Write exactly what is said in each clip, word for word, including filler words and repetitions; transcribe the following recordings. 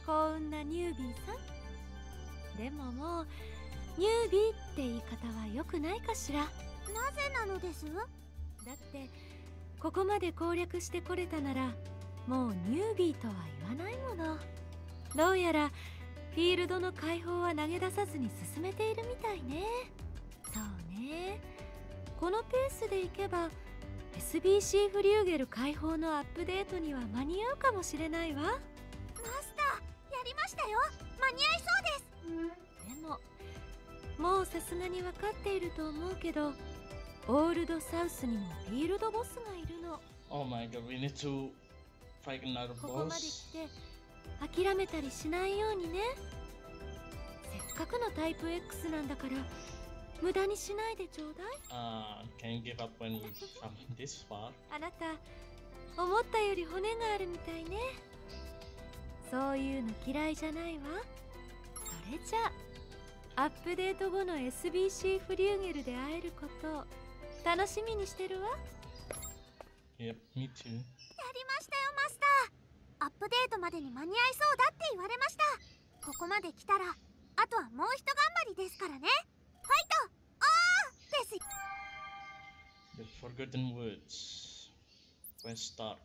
幸運なニュービーさん。でももうニュービーって言い方は良くないかしら。 なぜなのです？ だってここまで攻略してこれたならもうニュービーとは言わないもの。どうやらフィールドの解放は投げ出さずに進めているみたいね。そうね、このペースでいけば エスビーシー フリューゲル解放のアップデートには間に合うかもしれないわ。 マスター、やりましたよ。間に合いそうです。 でももうさすがに分かっていると思うけど、オールドサウスにもフィールドボスがいるの。 Oh my god, we need to fight another ここまで boss. 来て諦めたりしないようにね。せっかくのタイプ X なんだから無駄にしないでちょうだい。 Uh, can you give up when we come this far? あなた思ったより骨があるみたいね。そういうの嫌いじゃないわ。それじゃあアップデート後の エスビーシー フリューゲルで会えることを楽しみにしてるわ。 Yep, me too. やりましたよ、マスター。アップデートまでに間に合いそうだって言われました。ここまで来たらあとはもうひと頑張りですからね。ファイトオーです。 The Forgotten Woods. Quest start.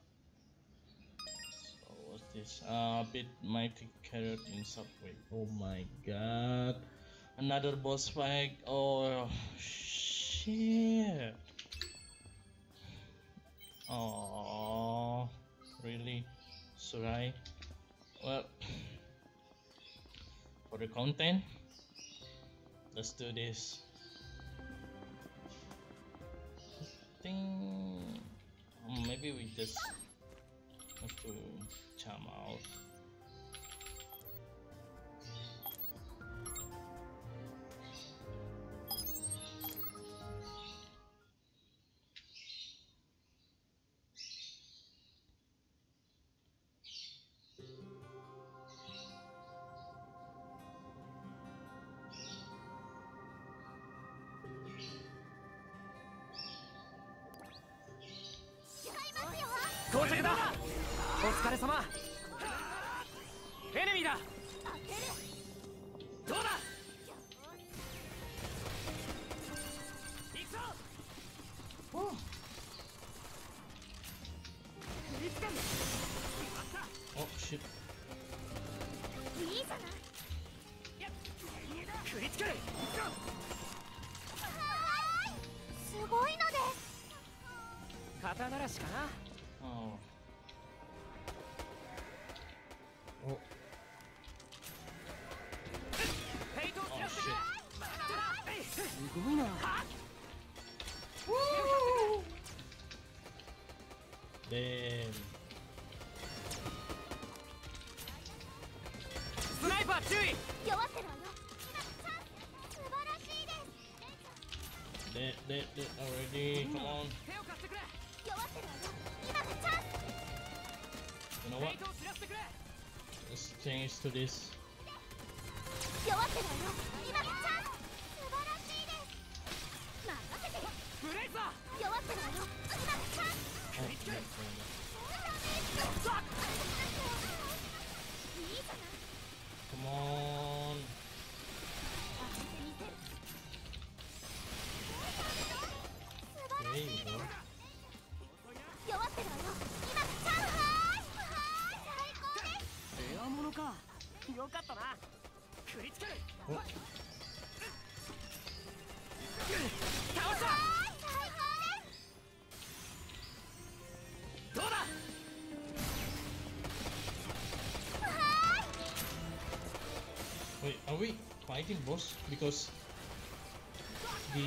So what's this? Uh, bit mighty carrot in subway. Oh my god. Another boss fight. Oh shit. Oh, really? Surai? Well, for the content, let's do this. I think um, maybe we just have to charm out. 到着だ。お疲れ様。エネミーだ。どうだ。行くぞ。おう。振りつけん。 Oh shit. いいじゃない。 振りつける。 すごいのです。 肩慣らしかな。 Oh. Oh. Oh shit. すごいな。 Damn. スナイパー注意。 弱ってるわよ。素晴らしいです。 Dead, dead, dead already. Come on. 手を貸してくれ。 弱ってるわよ。今がチャンス。 You know フェ what? イトを知らせてくれ。 Let's change to this. 弱ってるわよ。今がチャンス。素晴らしいです。任せて。 ブレイザー。 弱ってるわよ。今がチャンス。 Oh, my God. いいじゃない。 Come on. 当ててみせる。 There you go. 弱ってるわよ。今がチャンス。はーい。はーい。最高です。 レアものか。よかったな。振りつける。 Oh. 倒した。 はーい。最高です。 どうだ。 Wait, are we fighting boss? Because the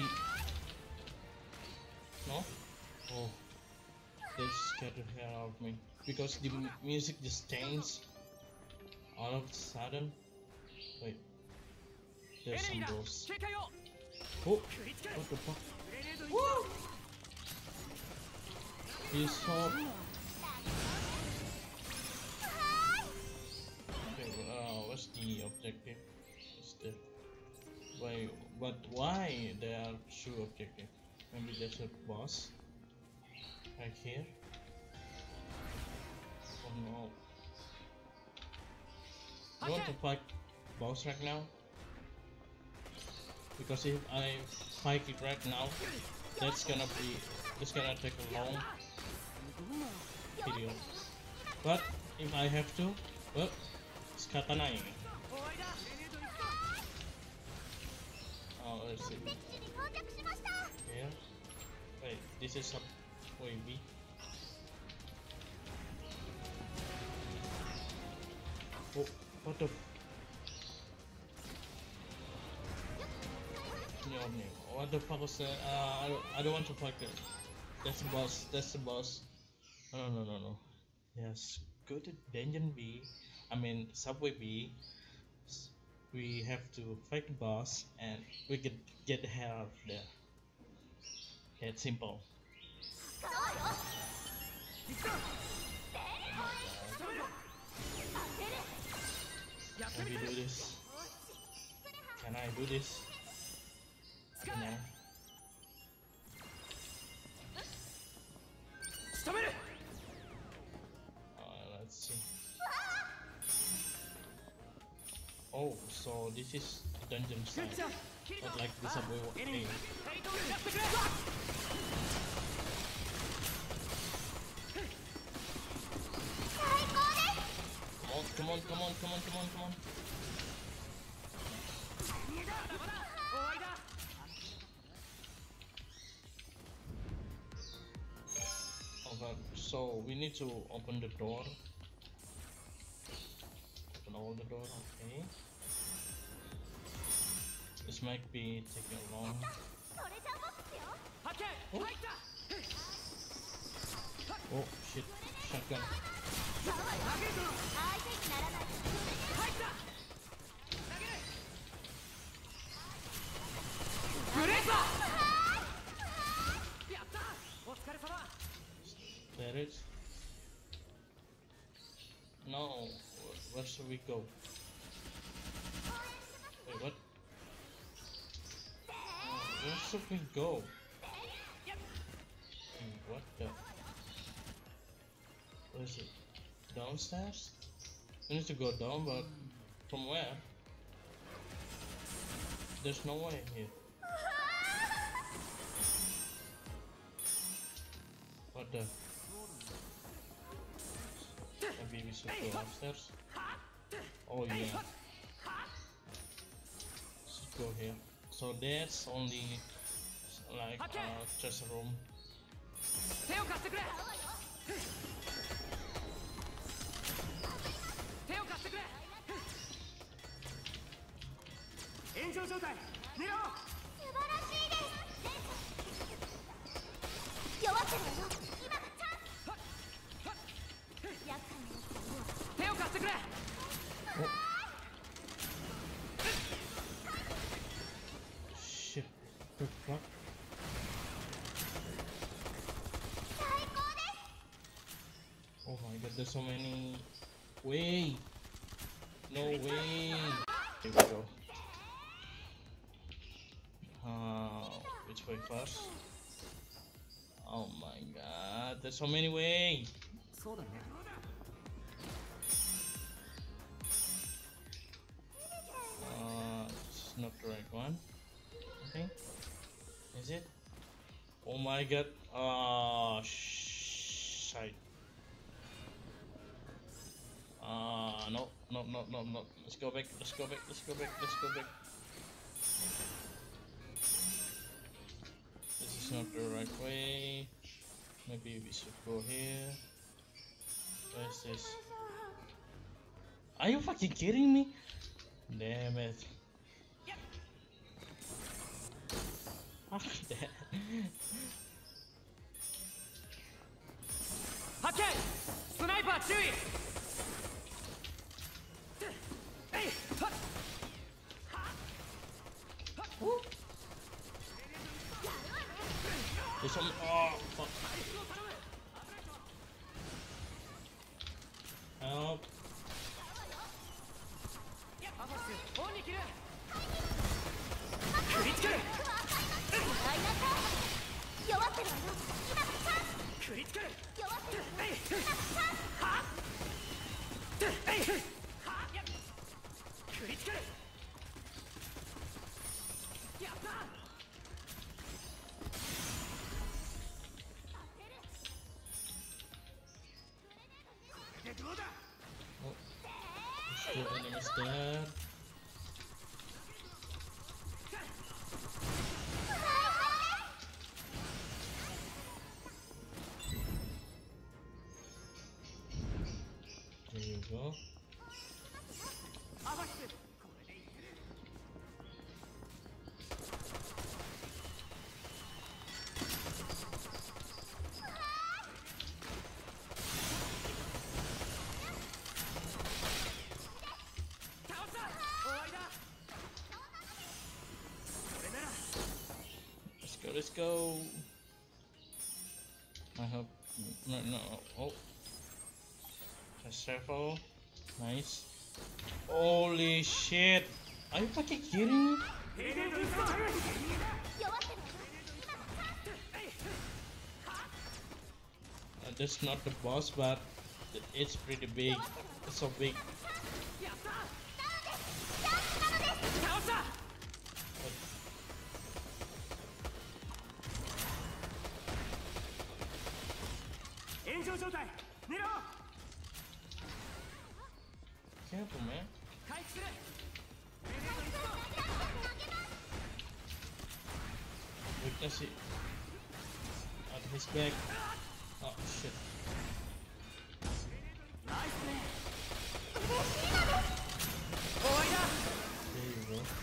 no? Oh, they scared the hell out of me. Because the mu- music just changed all of a sudden. Wait, エ there's ネミー some だ。 boss. 警戒を。 Oh, 振りつける。 what the fuck? グレネード行くぞ。 He's so. Okay, uh, what's the objective? Is the why? But why there are two objectives? Maybe there's a boss right here. Oh no. I want to fight boss right now. Because if I fight it right now, that's gonna be, it's gonna take a long video. But if I have to, well, it's katana. Oh, let's see. Here. Wait, this is a way B. Oh, what the? No, no. What the fuck was that? Uh, I don't, I don't want to fight it. That's the boss. That's the boss. No, no, no, no. Yes, go to Dungeon B. I mean, Subway B. We have to fight the boss, and we can get the hell out of there. It's simple. Can we do this? Can I do this? No. Uh, let's see. Oh, so this is the dungeon side, not like the subway thing. Come on, come on, come on, come on, come on. Oh god, so we need to open the door. Open all the door, okay. This might be taking long. Oh, oh shit, shotgun. There it is. No, where should we go? Wait, what? Where should we go? Hmm, what the? Where is it? Downstairs? We need to go down, but from where? There's no way here. What the? Maybe we should go upstairs. Oh yeah. Should go here. So that's only like uh, just a room. Oh. Shit, the fuck? Oh my god, there's so many. Way! No way! Here we go. Uh, which way first? Oh my god, there's so many ways! Uh, it's not the right one. Okay. Is it? Oh my god. Ah, uh, shite. Ah, uh, no, no, no, no, no. Let's go back. Let's go back. Let's go back. Let's go back. This is not the right way. Maybe we should go here. Where's this? Are you fucking kidding me? Damn it. Fuck that. Hakken! Sniper, 注意! There's some. Oh, fuck. Help. つける。やった。これでどうだ。 Oh, there's two enemies there. There you go. アバキス、これでいける。倒した。終わりだ。これなら。 Let's go, let's go. I hope. No, no. Oh. Just careful. Nice. Holy shit. Are you fucking kidding me? 平原の一歩。 弱ってるわよ。 Uh, that's not the boss, but it's pretty big. It's so big. やった。倒した。 炎上状態。狙おう。 Careful, man. 回復する。 Weakness it. At his back. Oh shit. ナイスね。終わりだ。 There you go.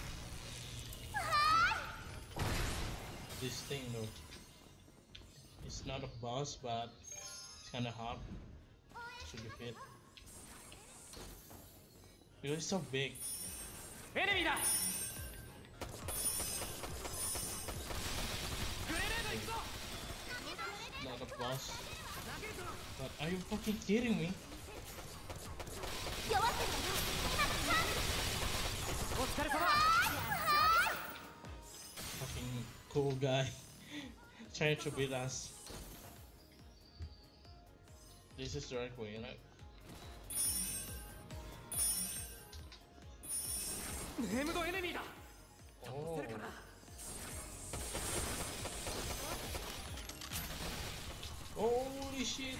This thing though. It's not a boss, but it's kinda hard to defeat. Because it's so big. エネミーだ。グレネード行くぞ。 Not a boss. But are you fucking kidding me? 弱ってるわよ。 お疲れ様。 Fucking cool guy. Trying to beat us. This is the right way, right? ネームドエネミーだ。 Oh. 出るかな。 Holy shit!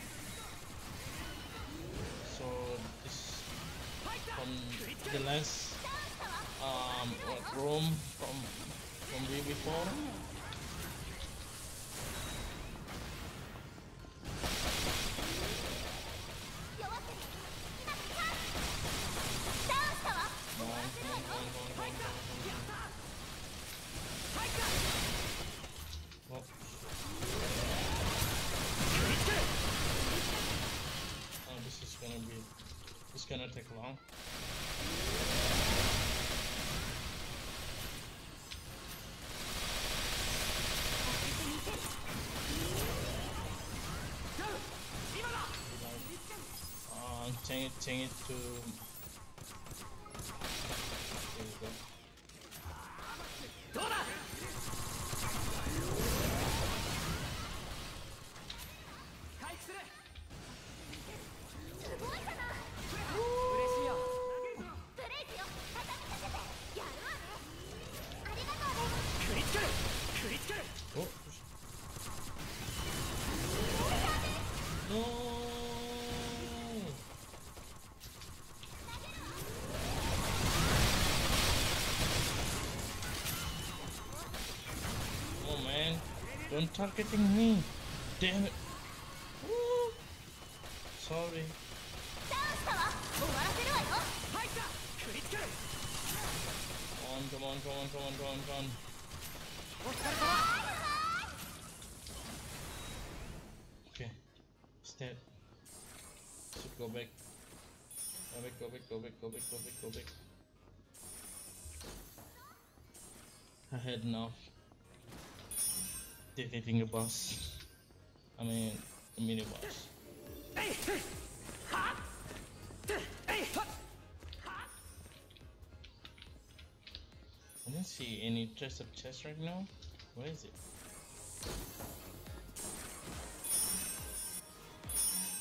So this from the last um what room from from way before. Come on, come on, come on, come on, come on, come on. Oh. Oh, this is gonna be. It's gonna take long. Uh, change it, change it to. There you go. どうだ。回復する。 すごいじゃない。 嬉しいよ。 ブレイクよ。畳みかけて。やるわね。ありがとうね。 食いつける。食いつける。 Oh. No. Oh man, don't targeting me. Damn it. Woo. Sorry. 倒したわ。終わらせるわよ。 入った。食いつける。 Come on, come on, come on, come on, come on, come on. お疲れ様。 Okay. Step. Should go back. Go back, go back, go back, go back, go back, go back. I had enough. Defeating a boss. I mean, a mini boss. えい。は。えい。は。 I don't see any trace of chest right now. Where is it?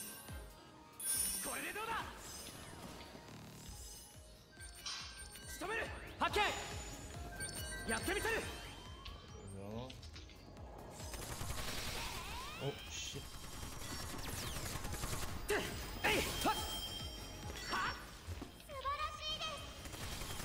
これでどうだ。仕留める。 ってみせる。 There we go. Oh shit. えいはっ。 素晴らしいです。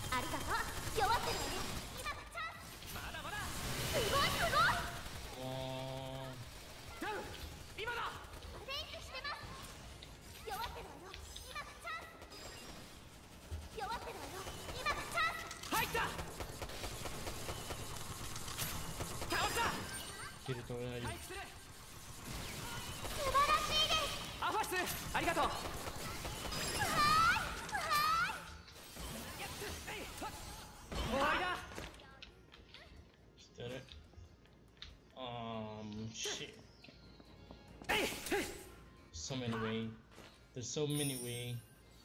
ありがとう。弱ってるわよ。今がチャンス。 まだまだ。 すごいすごい。 Come on. ダウン今だ。 ブレイクしてます。弱ってるわよ。今がチャンス。弱ってるわよ。今がチャンス。 入った。倒した。 Get it already. 回復する。 素晴らしいです。 アファスありがとう。 うわーいうわえいはっ。終わりだ。 Is that it? Um, shit. えい So many way. There's so many way.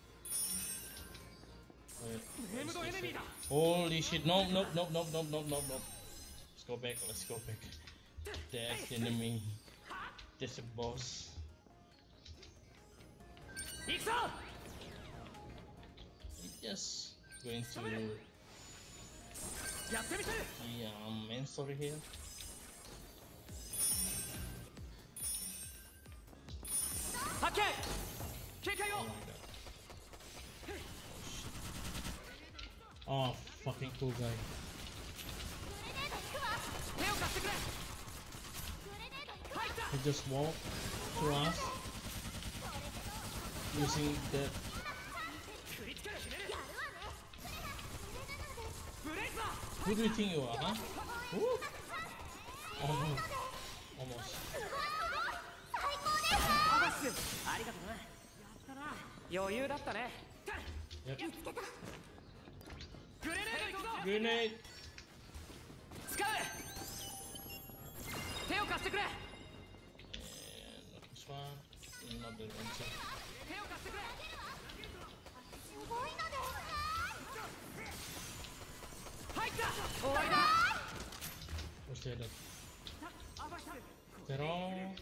Wait, ネー what ム is ドエ this ネミー way? だ。 Holy shit! No, no, no, no, no, no, no, no. Let's go back. Let's go back. That's the enemy. That's the boss. 行くぞ。 I'm just going to やってみせる。 the um, main story here. 発見。警戒 Oh を。 my god. Oh, fucking cool guy. グレネード行くわ。 手を貸してくれ。 グレネード行くわ。 入った。 He just walked through us using that. クリティカル決める。 やるわね。グレネードです。 ブレイズだ。 Who do you think you are, huh? Woo! Almost. Almost. すごいすごい。最高です。 アバスありがとうな。やったな。余裕だったね。 Yep. 見つけた。 グレネード行くぞ。 Grenade! 使う。手を貸してくれ。 And not this one. Not the one. 手を貸してくれ。 すごいのです。 入った。終わりだ。 What's that? アバス Is that all? I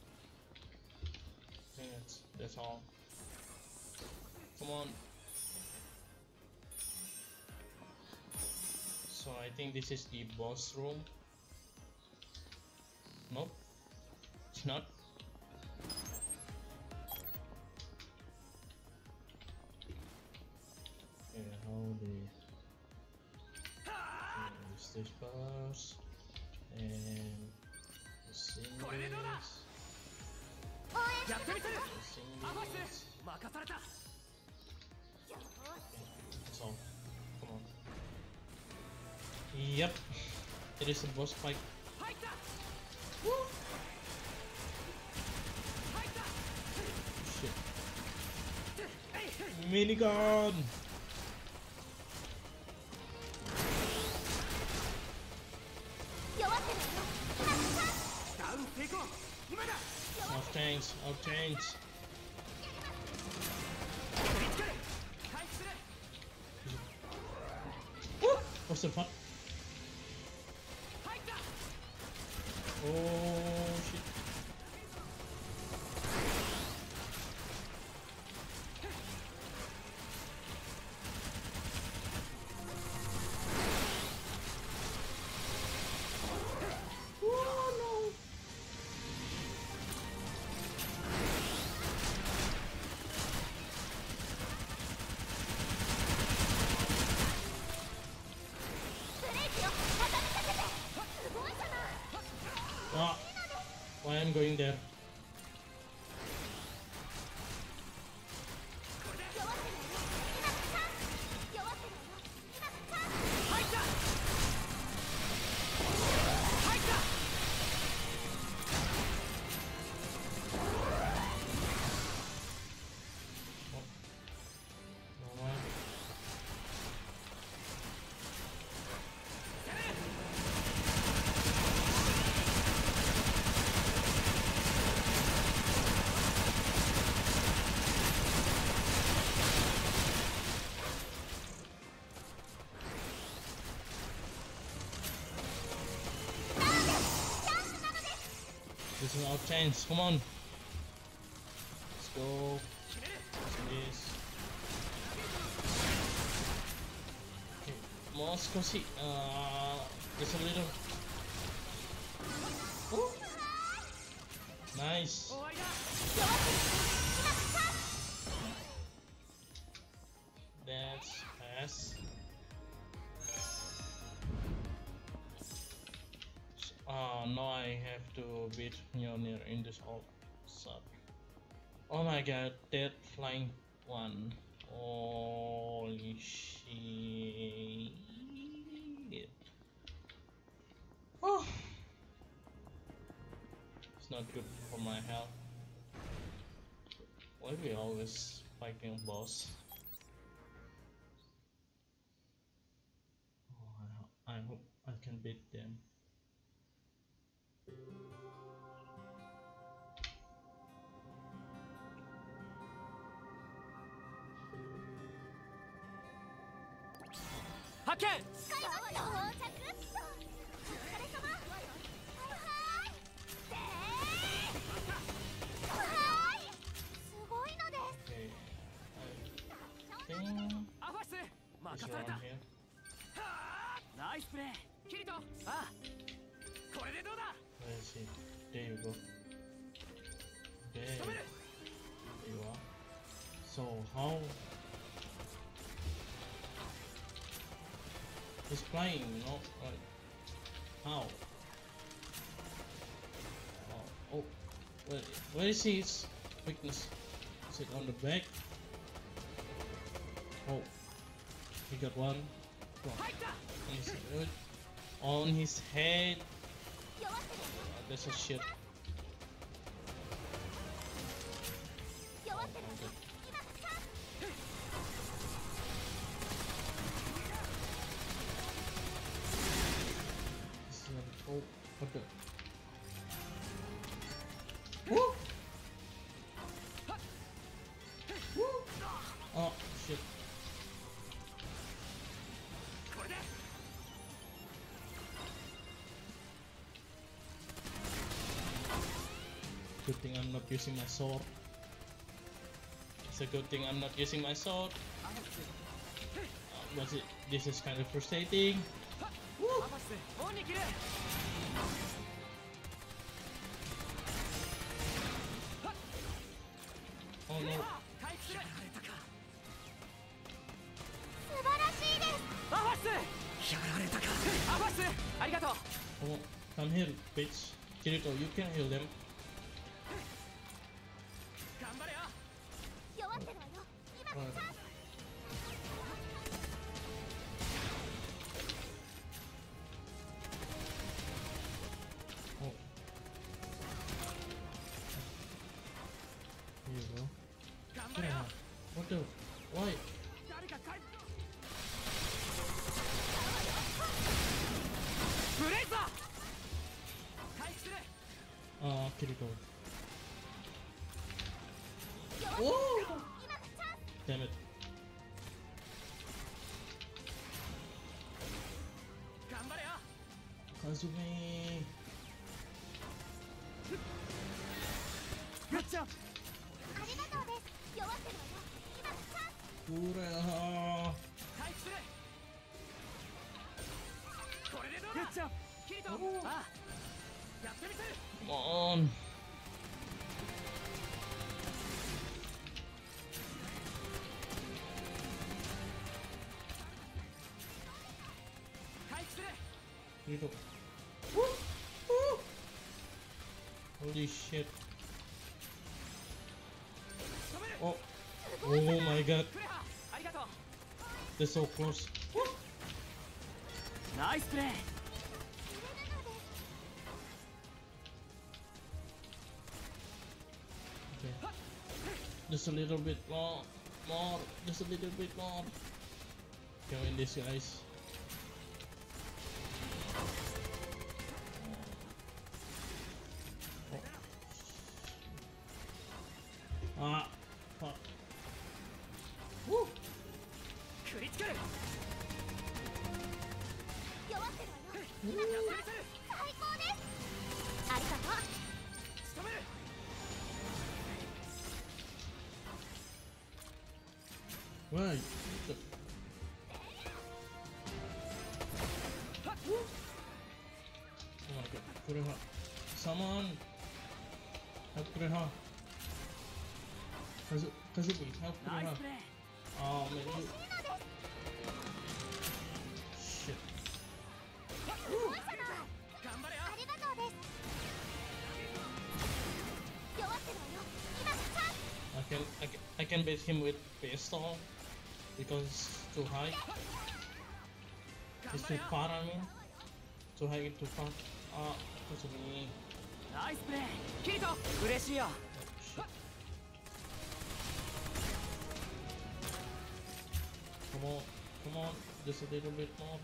think that's, that's all. Come on. So I think this is the boss room. Nope. It's not. Okay, how the is this boss and the singles. 応援やってみせる。 The アバ singles. ス任された。 That's all. Come on. Yep. It is a boss fight. 入った。入った。 Shit. えい Minigun! 弱ってるわよ。 ダウン成功。今だ。 Off tanks, off tanks. クリティカル。回復する。 What's the fuck? 入った。 Oh shit. Oh no. Ah, why I'm going there? 入った。入った。 No one. This is our chance. Come on. Let's go. 決める。 This. Okay. もう少し。あー Just a little. Oh. Nice. 終わりだ That's fast. Oh no, I have to beat Mjolnir in this all sub. Oh my god, that flying one. Holy shit. Oh. It's not good for my health. Why we always fighting boss? Oh, I, ho- I hope I can beat them. Hakken! アファス Is 任され around た here? ナイスプレーキリトああこれでどうだ Where is he? There you go. There, 仕留める there you are. So how? He's flying, you know? Like, how? Oh, oh, where, where is his weakness? Is it on the back? Oh, he got one. Oh, 入った he's good. On his head. Oh, that's a shit. Oh, my God. This is an- oh, what the? Woo! Woo! Oh, shit. これで Good thing I'm not using my sword. It's a good thing I'm not using my sword. アファス Uh, was it? This is kind of frustrating. アファスオンに切る Oh no. 回復するやられたか素晴らしいです。 アファスやられたかアファスありがとう Oh, come here, bitch. Kirito, you can heal them. 頑張れよ弱ってるわよ。今 Alright. チャンス。 Oh. Here you go. 頑張れよ Yeah. What the? Why? 誰か回復ブレイザー回復する Uh, Kirito. 弱ってる Oh! 今がチャンス。 Damn it. 頑張れよ Kazumi. グッジョブありがとうです。弱ってるわよ。今がチャンス。 Ura. 回復するこれでどうだグッジョブキリトああやってみせる Come on. 回復する Kirito. Woo! Woo! Holy shit. 止める Oh. Oh my god. クレハありがとう They're so close. ナイスプレー Okay. Just a little bit more. More. Just a little bit more. Can win this, guys. Oh. Ah. Fuck. Woo! クリティカル弱ってるわよ。 やってみせる最高です。ありがとう。 仕留める Why? What the- Kureha. Someone help Kureha. Kazu Kazuki, help ナイ Kureha. スプレー Oh man, you... Shit. 頑張れよありがとうです。弱ってるわよ。今がチャンス。 I can I can I can bait him with pistol because it's too high. It's too far. I mean, too high, too far. Ah, Kazumi. ナイスプレーキリト嬉しいよ Shit. Come on, come on, just a little bit more.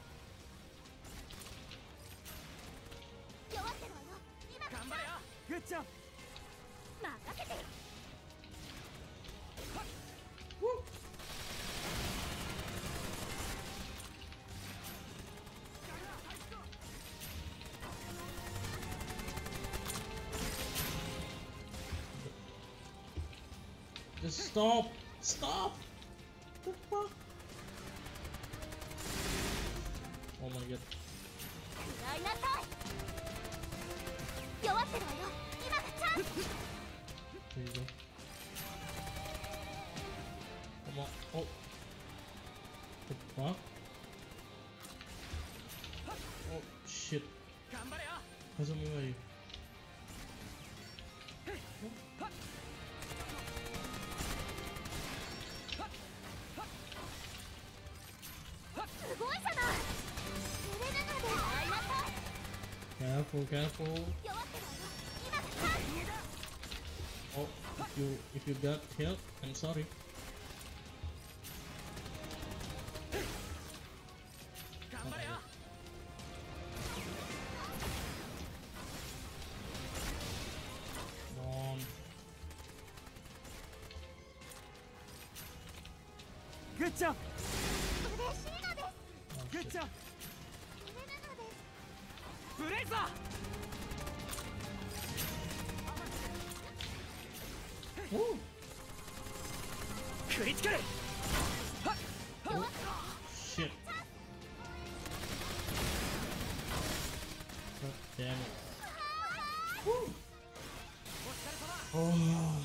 弱ってるわよ。今が頑張れよグッジョブ任せて。 Just stop! Stop! The fuck? Oh my god. 食らいなさい。弱ってるわよ。今がチャンス。 There you go. Come on. Oh. The fuck? Oh shit. 頑張れよ Kazumi, where are you? すごいじゃない。濡れるので会いなさい。 Careful, careful. 弱ってるわよ。今がチャンス。 Oh, if you if you got hit, I'm sorry. 頑張れよ Come on. グッジョブ嬉しいのです。 Oh, グッ shit. ジョブ濡れるのです。 ブレイザー Oh, クリティカル oh shit. God damn it. Woo. お疲れ様 Oh.